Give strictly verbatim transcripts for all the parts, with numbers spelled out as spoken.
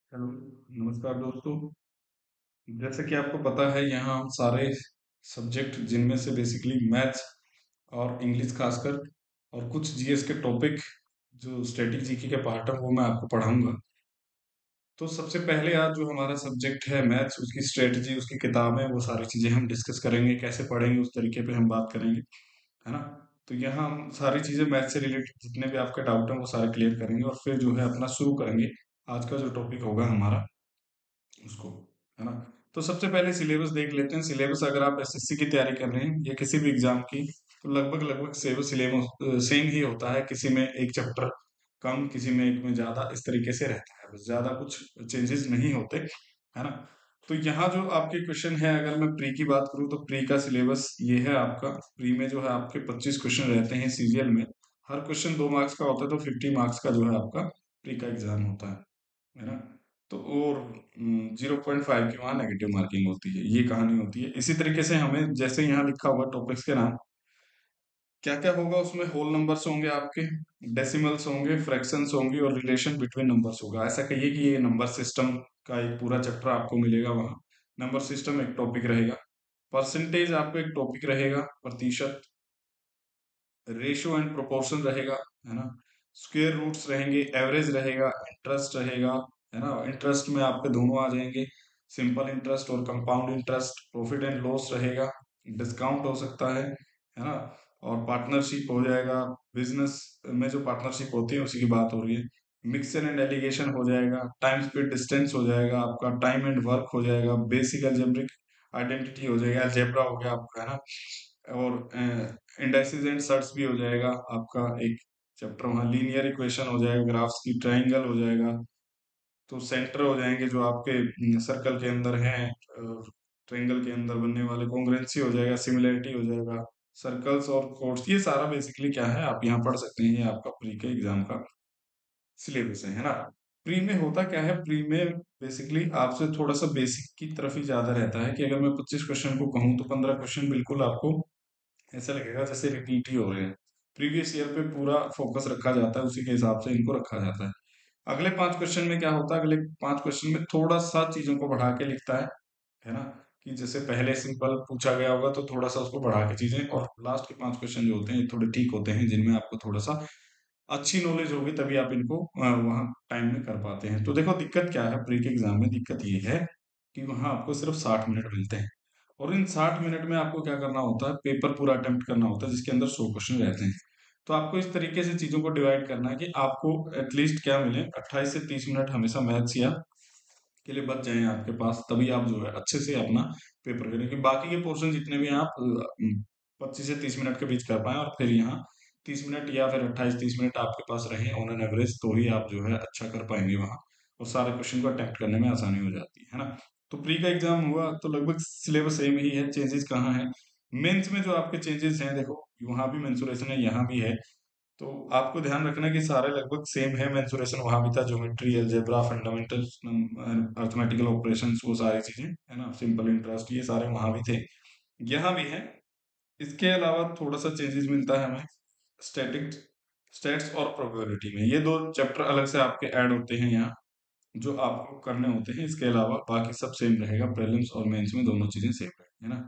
Hello, नमस्कार दोस्तों। जैसे कि आपको पता है, यहाँ हम सारे सब्जेक्ट जिनमें से बेसिकली मैथ्स और इंग्लिश खासकर और कुछ जीएस के टॉपिक जो स्टैटिक जीके के पार्ट है वो मैं आपको पढ़ाऊंगा। तो सबसे पहले आज जो हमारा सब्जेक्ट है मैथ्स, उसकी स्ट्रेटजी, उसकी किताबें, वो सारी चीज़ें हम डिस्कस करेंगे, कैसे पढ़ेंगे उस तरीके पे हम बात करेंगे, है ना। तो यहाँ हम सारी चीज़ें मैथ्स से रिलेटेड जितने भी आपके डाउट हैं वो सारे क्लियर करेंगे और फिर जो है अपना शुरू करेंगे आज का जो टॉपिक होगा हमारा उसको, है ना। तो सबसे पहले सिलेबस देख लेते हैं। सिलेबस अगर आप एसएससी की तैयारी कर रहे हैं या किसी भी एग्जाम की, तो लगभग लगभग सेम सिलेबस सेम ही होता है। किसी में एक चैप्टर कम, किसी में एक में ज्यादा, इस तरीके से रहता है, बस ज्यादा कुछ चेंजेस नहीं होते, है ना। तो यहाँ जो आपके क्वेश्चन है, अगर मैं प्री की बात करूँ तो प्री का सिलेबस ये है आपका। प्री में जो है आपके पच्चीस क्वेश्चन रहते हैं सीरियल में। हर क्वेश्चन दो मार्क्स का होता है, तो फिफ्टी मार्क्स का जो है आपका प्री का एग्जाम होता है है ना। तो और जीरो पॉइंट फाइव की वहाँ नेगेटिव मार्किंग होती है, ये कहानी होती है। इसी तरीके से हमें जैसे यहाँ लिखा हुआ टॉपिक्स के नाम, क्या क्या होगा उसमें, होल नंबर्स होंगे आपके, डेसिमल्स होंगे, फ्रैक्शंस होंगी और रिलेशन बिटवीन नंबर्स होगा। ऐसा कहिए कि ये नंबर सिस्टम का एक पूरा चैप्टर आपको मिलेगा वहाँ। नंबर सिस्टम एक टॉपिक रहेगा, परसेंटेज आपको एक टॉपिक रहेगा, प्रतिशत, रेशियो एंड प्रोपोर्शन रहेगा, है ना। स्क्वायर रूट्स रहेंगे, एवरेज रहेगा, इंटरेस्ट रहेगा, है ना। इंटरेस्ट में आपके दोनों आ जाएंगे, सिंपल इंटरेस्ट और compound interest. Profit and loss रहेगा, डिस्काउंट हो सकता है है ना। और पार्टनरशिप हो जाएगा, बिजनेस में जो पार्टनरशिप होती है उसी की बात हो रही है। मिक्सर एंड एलिगेशन हो जाएगा, टाइम स्पीड डिस्टेंस हो जाएगा आपका, टाइम एंड वर्क हो जाएगा, बेसिक अलजेब्रिक आइडेंटिटी हो जाएगा, अलजेब्रा हो गया आपका, है ना। और इंडाइसिस एंड सर्ट्स भी हो जाएगा आपका एक चैप्टर वहाँ। लीनियर इक्वेशन हो जाएगा, ग्राफ्स की, ट्राइंगल हो जाएगा। तो सेंटर हो जाएंगे जो आपके सर्कल के अंदर हैं, ट्रायंगल के अंदर बनने वाले, कॉन्ग्रुएंसी हो जाएगा, सिमिलरिटी हो जाएगा, सर्कल्स और कोड्स। ये सारा बेसिकली क्या है आप यहाँ पढ़ सकते हैं, ये आपका प्री के एग्जाम का सिलेबस है है ना। प्री में होता क्या है, प्री में बेसिकली आपसे थोड़ा सा बेसिक की तरफ ही ज्यादा रहता है। कि अगर मैं पच्चीस क्वेश्चन को कहूँ तो पंद्रह क्वेश्चन बिल्कुल आपको ऐसा लगेगा जैसे रिपीट ही हो रहे हैं। प्रीवियस ईयर पे पूरा फोकस रखा जाता है, उसी के हिसाब से इनको रखा जाता है। अगले पांच क्वेश्चन में क्या होता है, अगले पांच क्वेश्चन में थोड़ा सा चीजों को बढ़ा के लिखता है है ना। कि जैसे पहले सिंपल पूछा गया होगा तो थोड़ा सा उसको बढ़ा के चीजें, और लास्ट के पांच क्वेश्चन जो होते हैं ये थोड़े ठीक होते हैं, जिनमें आपको थोड़ा सा अच्छी नॉलेज होगी, तभी आप इनको वहां टाइम में कर पाते हैं। तो देखो दिक्कत क्या है, प्री के एग्जाम में दिक्कत ये है कि वहां आपको सिर्फ साठ मिनट मिलते हैं। और इन साठ मिनट में आपको क्या करना होता है, पेपर पूरा अटेम्प्ट करना होता है, जिसके अंदर सौ क्वेश्चन रहते हैं। तो आपको इस तरीके से चीजों को डिवाइड करना है कि आपको एटलीस्ट क्या मिले, अट्ठाईस से तीस मिनट हमेशा मैथ्स या के लिए बच जाएं आपके पास, तभी आप जो है अच्छे से अपना पेपर करें। कि बाकी के पोर्शन जितने भी हैं आप पच्चीस से तीस मिनट के बीच कर पाए, और फिर यहाँ तीस मिनट या फिर अट्ठाईस तीस मिनट आपके पास रहे ऑन एन एवरेज, तो ही आप जो है अच्छा कर पाएंगे वहाँ। और सारे क्वेश्चन को अटेम्प्ट करने में आसानी हो जाती है ना। तो प्री का एग्जाम हुआ तो लगभग सिलेबस सेम ही है, चेंजेस कहाँ है। मेंस में जो आपके चेंजेस हैं, देखो वहाँ भी मेंसुरेशन है, यहाँ भी है। तो आपको ध्यान रखना है कि सारे लगभग सेम है। मेंसुरेशन वहां भी था, geometry, algebra, fundamentals, arithmetical operations, वो सारी चीजें, है ना, सिंपल इंटरेस्ट, ये सारे वहां भी थे, यहाँ भी है। इसके अलावा थोड़ा सा चेंजेस मिलता है हमें स्टैटिक स्टैट्स और प्रोबेबिलिटी में। ये दो चैप्टर अलग से आपके ऐड होते हैं यहाँ, जो आपको करने होते हैं। इसके अलावा बाकी सब सेम रहेगा, प्रीलिम्स और मेंस में दोनों चीजें सेम रहेगी, है ना।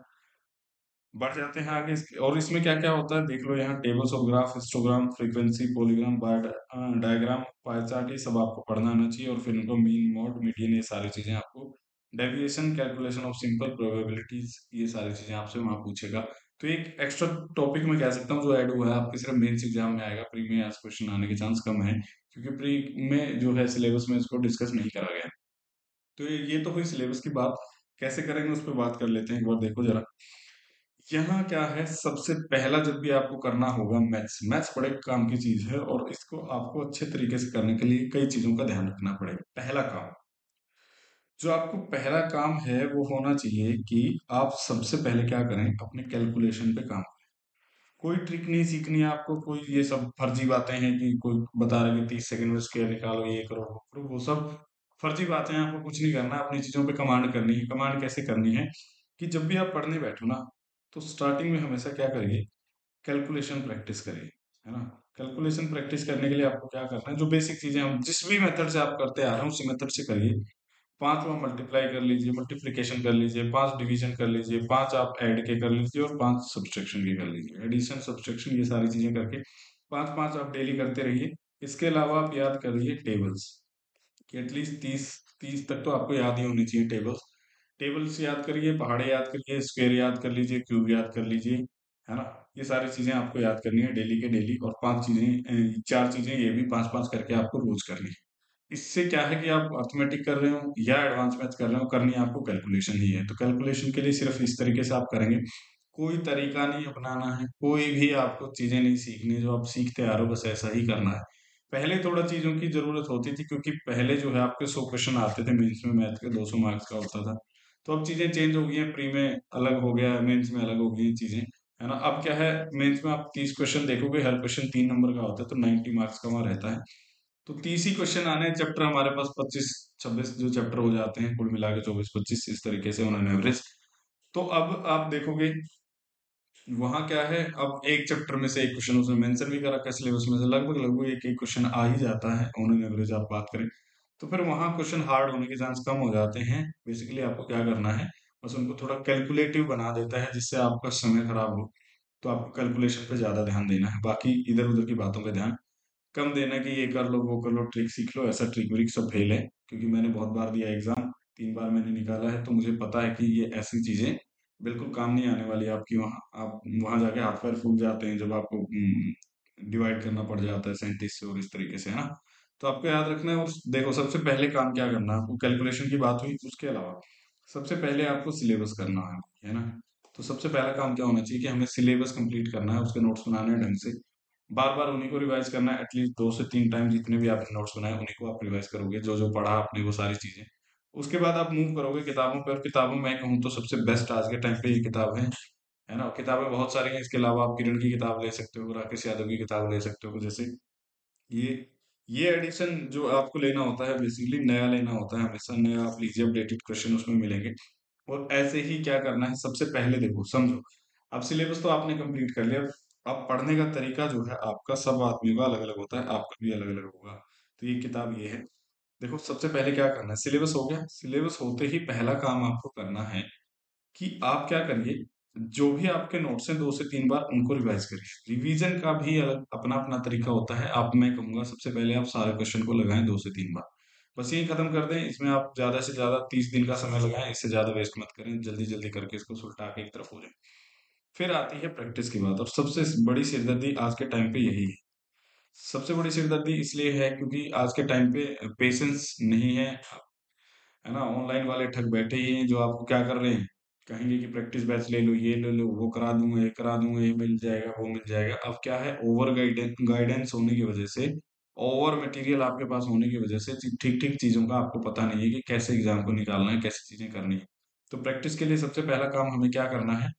बढ़ जाते हैं आगे इसके, और इसमें क्या क्या होता है देख लो। यहाँ tables of graph, histogram, frequency, polygram, diagram, pie chart, ये सब आपको पढ़ना आना चाहिए। और फिर उनको मीन, मोड, मीडियन, ये सारी चीजें आपको, deviation, calculation of simple probabilities, ये सारी चीजें आपसे वहां पूछेगा। तो एक एक्स्ट्रा टॉपिक मैं कह सकता हूँ जो ऐड हुआ है आपके, सिर्फ मेंस एग्जाम में आएगा, प्री में आज क्वेश्चन आने के चांस कम है, क्योंकि प्री में जो है सिलेबस में इसको डिस्कस नहीं करा गया है। तो ये ये तो हुई सिलेबस की बात। कैसे करेंगे उस पर बात कर लेते हैं, एक बार देखो जरा। यहाँ क्या है, सबसे पहला जब भी आपको करना होगा मैथ्स, मैथ्स बड़े काम की चीज है, और इसको आपको अच्छे तरीके से करने के लिए कई चीजों का ध्यान रखना पड़ेगा। पहला काम, जो आपको पहला काम है वो होना चाहिए कि आप सबसे पहले क्या करें, अपने कैलकुलेशन पे काम करें। कोई ट्रिक नहीं सीखनी है आपको, कोई ये सब फर्जी बातें हैं कि कोई बता रहे कि तीस सेकंड में स्क्वायर निकालो, ये करो वो करो, वो सब फर्जी बातें हैं। आपको कुछ नहीं करना, अपनी चीजों पे कमांड करनी है। कमांड कैसे करनी है, कि जब भी आप पढ़ने बैठो ना, तो स्टार्टिंग में हमेशा क्या करिए, कैलकुलेशन प्रैक्टिस करिए, है ना। कैलकुलेशन प्रैक्टिस करने के लिए आपको क्या करना है, जो बेसिक चीजें हम जिस भी मेथड से आप करते आ रहे हैं उसी मेथड से करिए। पांचवा मल्टीप्लाई कर लीजिए, मल्टीप्लिकेशन कर लीजिए, पांच डिवीजन कर लीजिए, पांच आप ऐड के कर लीजिए और पांच सब्सट्रैक्शन के कर लीजिए, एडिशन सब्सट्रैक्शन ये सारी चीजें करके पांच पांच आप डेली करते रहिए। इसके अलावा आप याद करिए टेबल्स, कि एटलीस्ट तीस तीस तक तो आपको याद ही होनी चाहिए टेबल्स। टेबल्स याद करिए, पहाड़े याद करिए, स्क्वायर याद कर लीजिए, क्यूब याद कर लीजिए, है ना। ये सारी चीजें आपको याद करनी है डेली के डेली, और पांच चीजें अ, चार चीजें ये भी पांच पांच करके आपको रोज करनी है। इससे क्या है कि आप अर्थमेटिक कर रहे हो या एडवांस मैथ कर रहे हो, करनी आपको कैलकुलेशन ही है, तो कैलकुलेशन के लिए सिर्फ इस तरीके से आप करेंगे। कोई तरीका नहीं अपनाना है, कोई भी आपको चीजें नहीं सीखनी है, जो आप सीखते आ रहे हो बस ऐसा ही करना है। पहले थोड़ा चीजों की जरूरत होती थी, क्योंकि पहले जो है आपके सौ क्वेश्चन आते थे मेंस में, मैथ के दो सौ मार्क्स का होता था। तो अब चीजें चेंज हो गई हैं, प्री में अलग हो गया है, मेंस में अलग हो गई हैं चीजें, है ना। अब क्या है, मेंस में आप तीस क्वेश्चन देखोगे, हर क्वेश्चन तीन नंबर का होता है, तो नाइन्टी मार्क्स का वहां रहता है। तो तीस ही क्वेश्चन आने हैं, चैप्टर हमारे पास पच्चीस छब्बीस जो चैप्टर हो जाते हैं, कुल मिला के चौबीस पच्चीस इस तरीके से उन्होंने एवरेज। तो अब आप देखोगे वहां क्या है, अब एक चैप्टर में से एक क्वेश्चन उसने मेंशन भी करा है सिलेबस में से, लगभग लगभग एक एक क्वेश्चन आ ही जाता है ऑन एवरेज आप बात करें। तो फिर वहां क्वेश्चन हार्ड होने के चांस कम हो जाते हैं। बेसिकली आपको क्या करना है, बस उनको थोड़ा कैलकुलेटिव बना देता है, जिससे आपका समय खराब हो। तो आपको कैलकुलेशन पे ज्यादा ध्यान देना है, बाकी इधर उधर की बातों पे ध्यान कम देना कि ये कर लो वो कर लो ट्रिक सीख लो, ऐसा ट्रिक व्रिक सब फेल है। क्योंकि मैंने बहुत बार दिया एग्जाम, तीन बार मैंने निकाला है, तो मुझे पता है कि ये ऐसी चीजें बिल्कुल काम नहीं आने वाली आपकी। वहाँ आप वहां जाके हाथ पैर फूल जाते हैं जब आपको डिवाइड करना पड़ जाता है सैंतीस से और इस तरीके से, है ना। तो आपको याद रखना है। और देखो सबसे पहले काम क्या करना है आपको, कैलकुलेशन की बात हुई, उसके अलावा सबसे पहले आपको सिलेबस करना है है ना। तो सबसे पहला काम क्या होना चाहिए कि हमें सिलेबस कंप्लीट करना है, उसके नोट्स बनाने हैं ढंग से, बार बार उन्हीं को रिवाइज करना है, एटलीस्ट दो से तीन टाइम जितने भी आपने नोट्स बनाए उन्हीं को आप रिवाइज करोगे, जो जो पढ़ा आपने वो सारी चीजें। उसके बाद आप मूव करोगे किताबों पे, और किताबों में कहूँ तो सबसे बेस्ट आज के टाइम पे ये किताब है है ना। किताबें बहुत सारी हैं, इसके अलावा आप किरण की किताब ले सकते हो, राकेश यादव की किताब ले सकते हो, जैसे ये ये एडिशन जो आपको लेना होता है, बेसिकली नया लेना होता है, हमेशा नया आप लीजिए, अपडेटेड क्वेश्चन उसमें मिलेंगे। और ऐसे ही क्या करना है, सबसे पहले देखो समझो, अब सिलेबस तो आपने कंप्लीट कर लिया। अब पढ़ने का तरीका जो है आपका सब आदमियों का अलग अलग होता है, आपका भी अलग अलग होगा। तो ये किताब ये है। देखो सबसे पहले क्या करना है, सिलेबस हो गया, सिलेबस होते ही पहला काम आपको करना है कि आप क्या करिए, जो भी आपके नोट्स हैं दो से तीन बार उनको रिवाइज करिए। रिवीजन का भी अलग अपना अपना तरीका होता है। आप मैं कहूंगा सबसे पहले आप सारे क्वेश्चन को लगाएं दो से तीन बार, बस यही खत्म कर दें। इसमें आप ज्यादा से ज्यादा तीस दिन का समय लगाएं, इससे ज्यादा वेस्ट मत करें, जल्दी जल्दी करके इसको सुलटा के एक तरफ हो जाए। फिर आती है प्रैक्टिस की बात, और सबसे बड़ी सिरदर्दी आज के टाइम पे यही है। सबसे बड़ी सिरदर्दी इसलिए है क्योंकि आज के टाइम पे पेशेंस नहीं है है ना। ऑनलाइन वाले ठग बैठे ही हैं, जो आपको क्या कर रहे हैं, कहेंगे कि प्रैक्टिस बैच ले लो, ये ले लो, वो करा दूंगा, ये करा दूंगा, ये मिल जाएगा, वो मिल जाएगा। अब क्या है, ओवर गाइडेंस गाइडेंस होने की वजह से, ओवर मटेरियल आपके पास होने की वजह से ठीक ठीक चीजों का आपको पता नहीं है कि कैसे एग्जाम को निकालना है, कैसी चीजें करनी है। तो प्रैक्टिस के लिए सबसे पहला काम हमें क्या करना है,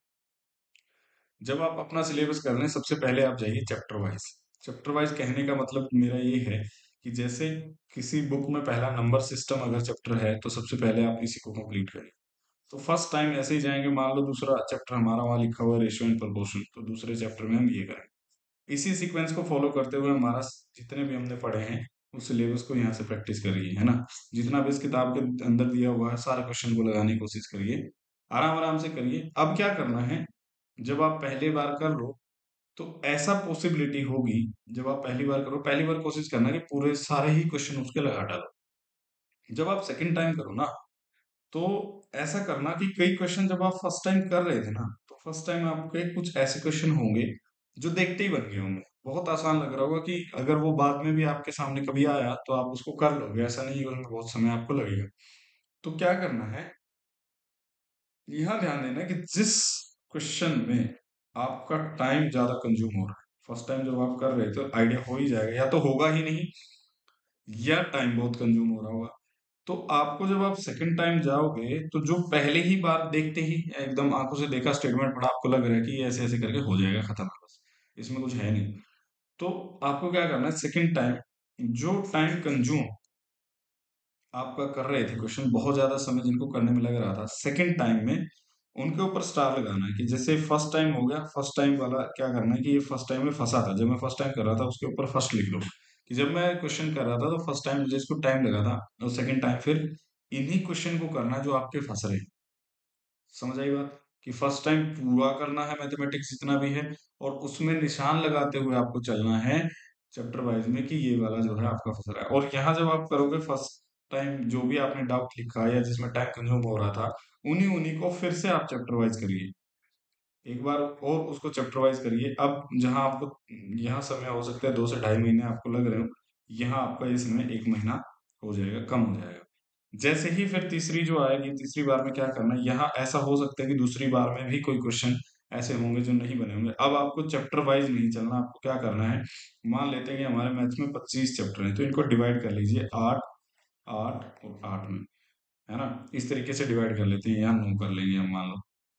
जब आप अपना सिलेबस कर रहे हैं सबसे पहले आप जाइए चैप्टर वाइज। चैप्टर वाइज कहने का मतलब मेरा ये है कि जैसे किसी बुक में पहला नंबर सिस्टम अगर चैप्टर है, तो सबसे पहले आप इसी को कंप्लीट करिए। तो फर्स्ट टाइम ऐसे ही जाएंगे, मान लो दूसरा चैप्टर हमारा वहां लिखा हुआ है रेशियो एंड प्रोपोर्शन, तो दूसरे चैप्टर में हम ये करेंगे। इसी सीक्वेंस को फॉलो करते हुए हमारा जितने भी हमने पढ़े हैं उस सिलेबस को यहाँ से प्रैक्टिस करिए, है ना। जितना भी इस किताब के अंदर दिया हुआ है सारे क्वेश्चन को लगाने की कोशिश करिए, आराम आराम से करिए। अब क्या करना है, जब आप पहली बार कर लो, तो ऐसा पॉसिबिलिटी होगी, जब आप पहली बार करो, पहली बार कोशिश करना कि पूरे सारे ही क्वेश्चन उसके लगा डालो। जब आप सेकंड टाइम करो ना, तो ऐसा करना कि कई क्वेश्चन जब आप फर्स्ट टाइम कर रहे थे ना, तो फर्स्ट टाइम आपके कुछ ऐसे क्वेश्चन होंगे जो देखते ही बन गए होंगे, बहुत आसान लग रहा होगा कि अगर वो बाद में भी आपके सामने कभी आया तो आप उसको कर लोगे, ऐसा नहीं है उसमें बहुत समय आपको लगेगा। तो क्या करना है, यहाँ ध्यान देना कि जिस क्वेश्चन में आपका टाइम ज्यादा कंज्यूम हो रहा है, फर्स्ट टाइम जब आप कर रहे थे तो आइडिया हो ही जाएगा, या तो होगा ही नहीं, या टाइम बहुत कंज्यूम हो रहा होगा। तो आपको जब आप सेकंड टाइम जाओगे, तो जो पहले ही बार देखते ही एकदम आंखों से देखा स्टेटमेंट पढ़ा, आपको लग रहा है कि ये ऐसे ऐसे करके हो जाएगा, खत्म है बस, इसमें कुछ है नहीं। तो आपको क्या करना है, सेकंड टाइम जो टाइम कंज्यूम आपका कर रहे थे क्वेश्चन, बहुत ज्यादा समय जिनको करने में लग रहा था, सेकंड टाइम में उनके ऊपर स्टार लगाना है कि जैसे फर्स्ट टाइम हो गया, फर्स्ट टाइम वाला क्या करना है कि ये फर्स्ट टाइम में फंसा था, जब मैं फर्स्ट टाइम कर रहा था उसके ऊपर फर्स्ट लिख दो कि जब मैं क्वेश्चन कर रहा था तो फर्स्ट टाइम मुझे इसको टाइम लगा था, और सेकंड टाइम फिर इन्हीं क्वेश्चन को करना है जो आपके फंस रहे हैं। समझ आई बात? कि फर्स्ट टाइम पूरा करना है मैथमेटिक्स जितना भी है, और उसमें निशान लगाते हुए आपको चलना है चैप्टर वाइज में कि ये वाला जो है आपका फंस रहा है। और यहाँ जब आप करोगे फर्स्ट टाइम जो भी आपने डाउट लिखा या जिसमें टाइम कंज्यूम हो रहा था, उन्हीं उन्हीं को फिर से आप चैप्टर वाइज करिए एक बार, और उसको चैप्टर वाइज करिए। अब जहां आपको यहाँ समय हो सकता है दो से ढाई महीने आपको लग रहे हो, यहाँ आपका ये समय एक महीना हो जाएगा, कम हो जाएगा। जैसे ही फिर तीसरी जो आएगी, तीसरी बार में क्या करना है, यहाँ ऐसा हो सकता है कि दूसरी बार में भी कोई क्वेश्चन ऐसे होंगे जो नहीं बने होंगे। अब आपको चैप्टर वाइज नहीं चलना, आपको क्या करना है, मान लेते हैं कि हमारे मैथ्स में पच्चीस चैप्टर हैं, तो इनको डिवाइड कर लीजिए आठ, आठ और आठ में, है ना। इस तरीके से डिवाइड कर लेते हैं, यहाँ नौ कर लेंगे हम, मान लो।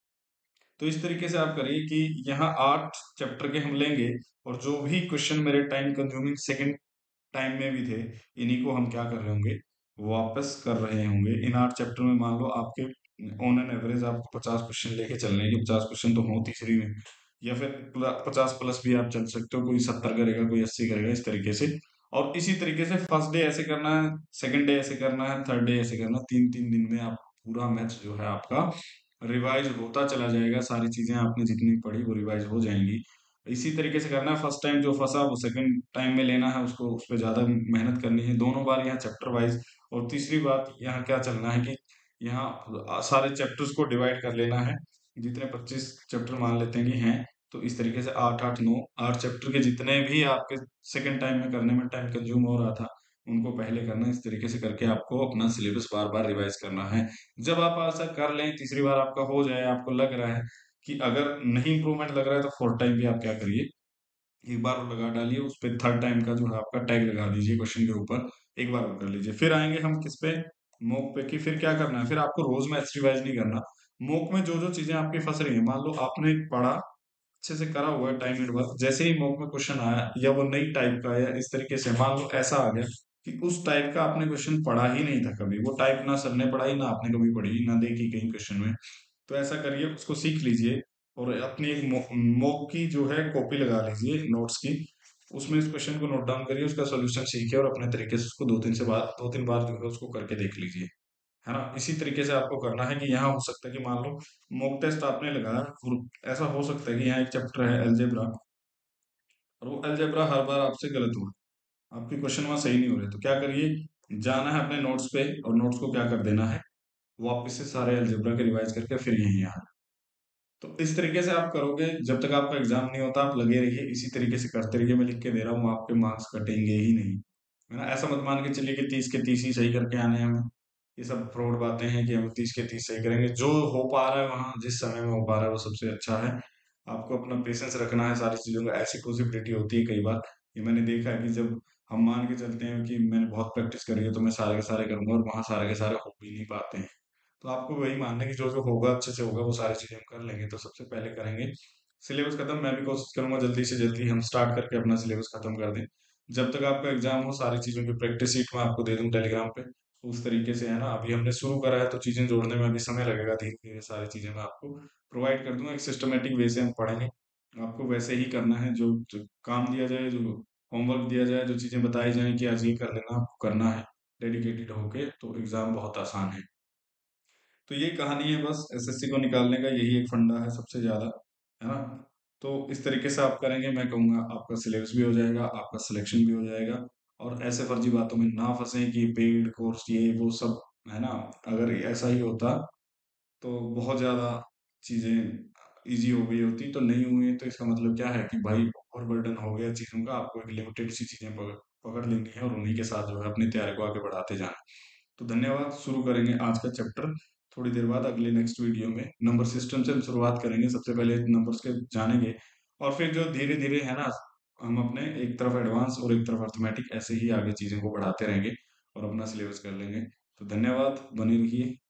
तो इस तरीके से आप करिए कि यहाँ आठ चैप्टर के हम लेंगे, और जो भी क्वेश्चन मेरे टाइम कंज्यूमिंग सेकंड टाइम में भी थे, इन्हीं को हम क्या कर रहे होंगे, वापस कर रहे होंगे। इन आठ चैप्टर में मान लो आपके ऑन एन एवरेज आपको पचास क्वेश्चन लेके चलने हैं, कि पचास क्वेश्चन तो हो तीसरी में, या फिर पचास प्लस भी आप चल सकते हो, कोई सत्तर करेगा कोई अस्सी करेगा, इस तरीके से। और इसी तरीके से फर्स्ट डे ऐसे करना है, सेकंड डे ऐसे करना है, थर्ड डे ऐसे करना है। तीन तीन दिन में आप पूरा मैथ्स जो है आपका रिवाइज होता चला जाएगा, सारी चीजें आपने जितनी पढ़ी वो रिवाइज हो जाएंगी। इसी तरीके से करना है, फर्स्ट टाइम जो फंसा वो सेकंड टाइम में लेना है, उसको उस पर ज्यादा मेहनत करनी है दोनों बार यहाँ चैप्टर वाइज। और तीसरी बात यहाँ क्या चलना है कि यहाँ सारे चैप्टर्स को डिवाइड कर लेना है, जितने पच्चीस चैप्टर मान लेते हैं कि हैं, तो इस तरीके से आठ आठ नौ, आठ चैप्टर के जितने भी आपके सेकंड टाइम में करने में टाइम कंज्यूम हो रहा था, उनको पहले करना है। इस तरीके से करके आपको अपना सिलेबस बार बार रिवाइज करना है। जब आप ऐसा कर लें, तीसरी बार आपका हो जाए, आपको लग रहा है कि अगर नहीं इंप्रूवमेंट लग रहा है, तो फोर्थ टाइम भी आप क्या करिए, एक बार और लगा डालिए, उस पे थर्ड टाइम का जो है आपका टैग लगा दीजिए क्वेश्चन के ऊपर, एक बार और कर लीजिए। फिर आएंगे हम किस पे, मॉक पे, कि फिर क्या करना है, फिर आपको रोज मैथ्स रिवाइज नहीं करना। मॉक में जो जो चीजें आपकी फंस रही हैं, मान लो आपने पढ़ा अच्छे से करा हुआ है टाइम एंड वर्क, जैसे ही मॉक में क्वेश्चन आया या वो नई टाइप का, या इस तरीके से मान लो ऐसा आ गया कि उस टाइप का आपने क्वेश्चन पढ़ा ही नहीं था कभी, वो टाइप ना सर ने पढ़ाई, ना आपने कभी पढ़ी, ना देखी कहीं क्वेश्चन में, तो ऐसा करिए, उसको सीख लीजिए, और अपनी एक मॉक की जो है कॉपी लगा लीजिए नोट्स की, उसमें इस क्वेश्चन को नोट डाउन करिए, उसका सोल्यूशन सीखिए, और अपने तरीके से उसको दो तीन से बार दो तीन बार जो है उसको करके देख लीजिए, है ना। इसी तरीके से आपको करना है कि यहाँ हो सकता है कि मान लो मॉक टेस्ट आपने लगाया, और ऐसा हो सकता है कि यहाँ एक चैप्टर है अलजेब्रा, और वो अलजेब्रा हर बार आपसे गलत हुआ, आपके क्वेश्चन वहां सही नहीं हो रहे, तो क्या करिए, जाना है अपने नोट्स पे, और नोट्स को क्या कर देना है, वापस से सारे अलजेब्रा के रिवाइज करके फिर यहीं आना। तो इस तरीके से आप करोगे, जब तक आपका एग्जाम नहीं होता आप लगे रहिए, इसी तरीके से करते रहिए। मैं लिख के दे रहा हूँ, आपके मार्क्स कटेंगे ही नहीं, है ना। ऐसा मत मान के चलिए कि तीस के तीस ही सही करके आने हैं हमें, ये सब फ्रॉड बातें हैं कि हम तीस के तीस सही करेंगे। जो हो पा रहा है वहां जिस समय में हो पा रहा है वो सबसे अच्छा है। आपको अपना पेशेंस रखना है, सारी चीजों का ऐसी पॉसिबिलिटी होती है कई बार, ये मैंने देखा है कि जब हम मान के चलते हैं कि मैंने बहुत प्रैक्टिस करी है तो मैं सारे के सारे करूंगा, और वहां सारे के सारे हो भी नहीं पाते हैं। तो आपको वही मानना है कि जो जो होगा अच्छे से होगा, वो सारी चीजें हम कर लेंगे। तो सबसे पहले करेंगे सिलेबस खत्म, मैं भी कोशिश करूंगा जल्दी से जल्दी हम स्टार्ट करके अपना सिलेबस खत्म कर दें, जब तक आपका एग्जाम हो। सारी चीजों की प्रैक्टिस शीट मैं आपको दे दूं टेलीग्राम पे, उस तरीके से, है ना। अभी हमने शुरू करा है तो चीजें जोड़ने में अभी समय लगेगा, धीरे धीरे सारी चीजें मैं आपको प्रोवाइड कर दूंगा, एक सिस्टमेटिक वे से हम पढ़ेंगे। आपको वैसे ही करना है, जो, जो काम दिया जाए, जो होमवर्क दिया जाए, जो चीजें बताई जाए कि आज ये कर लेना, आपको करना है डेडिकेटेड होके, तो एग्जाम बहुत आसान है। तो ये कहानी है बस, एसएससी को निकालने का यही एक फंडा है सबसे ज्यादा, है ना। तो इस तरीके से आप करेंगे, मैं कहूँगा आपका सिलेबस भी हो जाएगा, आपका सिलेक्शन भी हो जाएगा, और ऐसे फर्जी बातों में ना फंसे कि पेड कोर्स ये वो सब, है ना। अगर ऐसा ही होता तो बहुत ज्यादा चीजें इजी हो गई होती, तो नहीं हुई है, तो इसका मतलब क्या है कि भाई ओवर बर्डन हो गया चीजों का, आपको एक लिमिटेड सी चीजें पकड़ पकड़ लेनी है, और उन्हीं के साथ जो है अपनी तैयारी को आगे बढ़ाते जाना है। तो धन्यवाद। शुरू करेंगे आज का चैप्टर थोड़ी देर बाद, अगले नेक्स्ट वीडियो में नंबर सिस्टम से हम शुरुआत करेंगे, सबसे पहले नंबर्स के जानेंगे, और फिर जो धीरे धीरे है ना, हम अपने एक तरफ एडवांस और एक तरफ अर्थमेटिक, ऐसे ही आगे चीज़ों को बढ़ाते रहेंगे और अपना सिलेबस कर लेंगे। तो धन्यवाद, बने रहिए।